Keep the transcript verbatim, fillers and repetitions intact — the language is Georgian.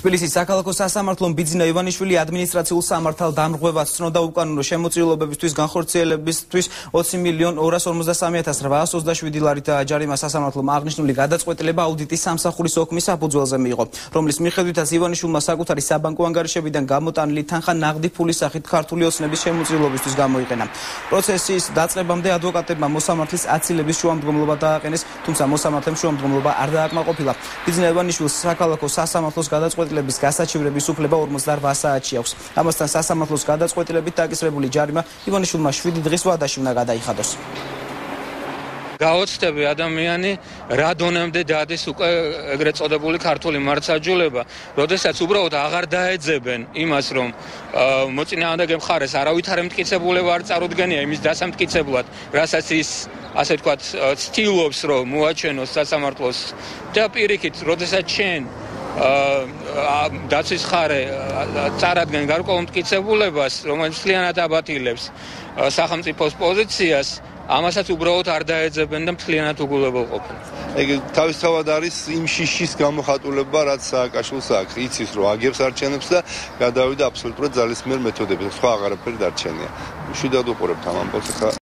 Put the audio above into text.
თბილისის საქალაქო სასამართლომ ბიძინა ივანიშვილი ადმინისტრაციულ სამართადამრღვევად სცნო და უკანონო შემოწირულობებისთვის განხორციელებისთვის ოცი მილიონ ორას ორმოცდასამი ათას რვაას ოცდაშვიდი ლარით დააჯარიმა სასამართლომ აღნიშნული გადაწყვეტილება აუდიტის სამსახურის ოქმის საფუძველზე მიიღო, რომლის მიხედვითაც ივანიშვილმა საკუთარი საბანკო ანგარიშებიდან გამოტანილი თანხა ნაღდი ფულის სახით ქართული ოცნების შემოწირულობისთვის გამოიყენა. პროცესის დაწყებამდე ადვოკატებმა მოსამართლის აცილების შუამდგომლობა დააყენეს, თუმცა მოსამართლემ შუამდგომლობა არ დააკმაყოფილა. ბიძინა ივანიშვილს საქალაქო სასამართლოს გადაწყვეტილების გასაჩივრების უფლება ორმოცდარვა საათში აქვს. ამასთან სასამართლოს გადაწყვეტილებით დაკისრებული ჯარიმა ივანიშვილმა შვიდი დღის ვადაში უნდა გადაიხადოს. გაოცდები ადამიანი რა დონემდე დადის უკვე ეგრეთ წოდებული ქართული მართლმსაჯულება, როდესაც უბრალოდ აღარ დაეძებენ იმას, რომ მოწინააღმდეგე მხარეს არავითარი მტკიცებულება არ წარუდგენია იმის დასამტკიცებლად, რასაც ის ასე ვთქვათ ცდილობს, რომ მოაჩენოს სასამართლოს და პირიქით, როდესაც შენ დაცვის მხარე წარადგენ გარკვეულ მტკიცებულებას, რომელიც მთლიანად აბატილებს სახელმწიფოს პოზიციას, ამასაც უბრალოდ არ დაეძებენ და მთლიანად უგულებელ ყოფენ. ეგ თავისთავად არის იმ შიშის გამოხატულება, რაც სააკაშვილს აქვს. იცის, რომ აგებს არჩენებს და გადავიდა აბსოლუტურად ძალისმიერ მეთოდებზე. სხვა აღარაფერი დარჩენია. შვიდად უყურებთ ამ ამბავს.